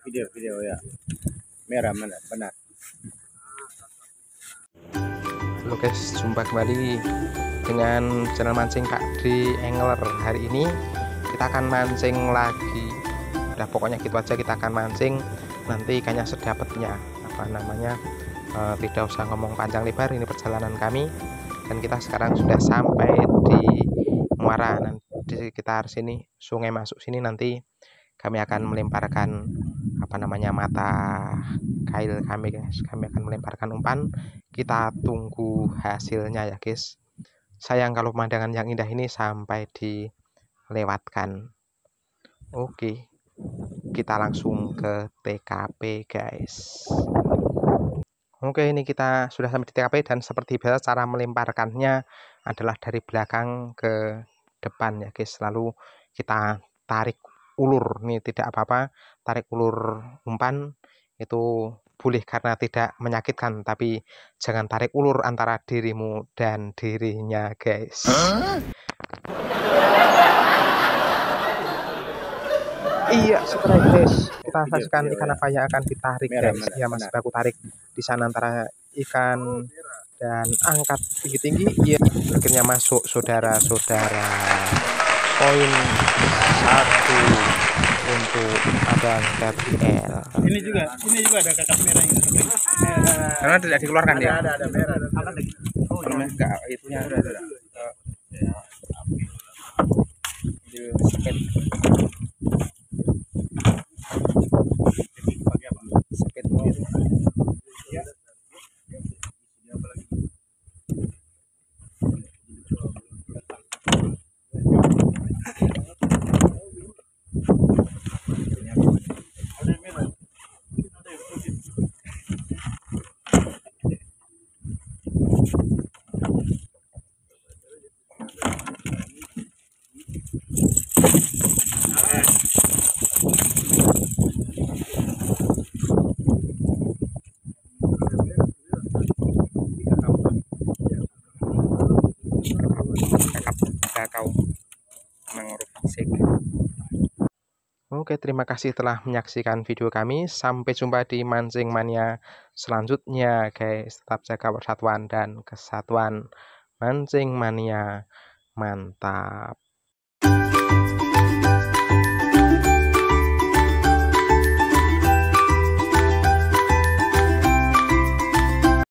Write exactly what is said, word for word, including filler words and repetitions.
video-video ya. Merah mana benar. Halo guys, jumpa kembali dengan channel mancing Kak D Angler. Hari ini kita akan mancing lagi. Udah pokoknya gitu aja, kita akan mancing. Nanti ikannya sedapatnya, apa namanya, e, tidak usah ngomong panjang lebar. Ini perjalanan kami, dan kita sekarang sudah sampai di muara. Nanti di sekitar sini, sungai masuk sini, nanti kami akan melemparkan apa namanya mata kail kami guys. Kami akan melemparkan umpan. Kita tunggu hasilnya ya guys. Sayang kalau pemandangan yang indah ini sampai dilewatkan. Oke, kita langsung ke T K P guys. Oke, ini kita sudah sampai di T K P, dan seperti biasa cara melemparkannya adalah dari belakang ke depan ya guys. Lalu kita tarik ulur, nih tidak apa-apa, tarik ulur umpan itu boleh karena tidak menyakitkan, tapi jangan tarik ulur antara dirimu dan dirinya guys. Huh? Iya, setelah guys, kita saksikan ikan apa yang akan ditarik guys. Ya mas, aku tarik di sana antara ikan dan angkat tinggi-tinggi. Iya, akhirnya masuk saudara-saudara. Poin satu untuk abang Gabriel. Ini juga, ini juga ada kakap merah ini. Karena tidak dikeluarkan ada, ya. Ada, ada merah. Ada lagi. Oh, enggak, itunya ada, ada. Kakao mangrove sik. Oke, terima kasih telah menyaksikan video kami. Sampai jumpa di mancing mania selanjutnya guys. Tetap jaga persatuan dan kesatuan. Mancing mania mantap.